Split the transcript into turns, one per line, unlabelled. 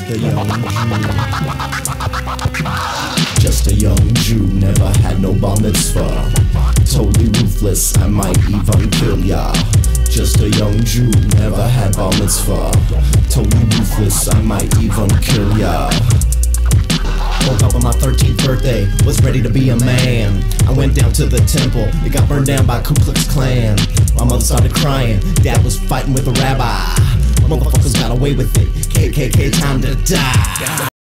just a young Jew. Just a young Jew, never had no bar mitzvah. Totally ruthless, I might even kill ya. Just a young Jew, never had bar mitzvah. Totally ruthless, I might even kill ya. Woke up on my 13th birthday, was ready to be a man. I went down to the temple, it got burned down by Ku Klux Klan. My mother started crying, dad was fighting with a rabbi. Motherfuckers got away with it, KKK time to die.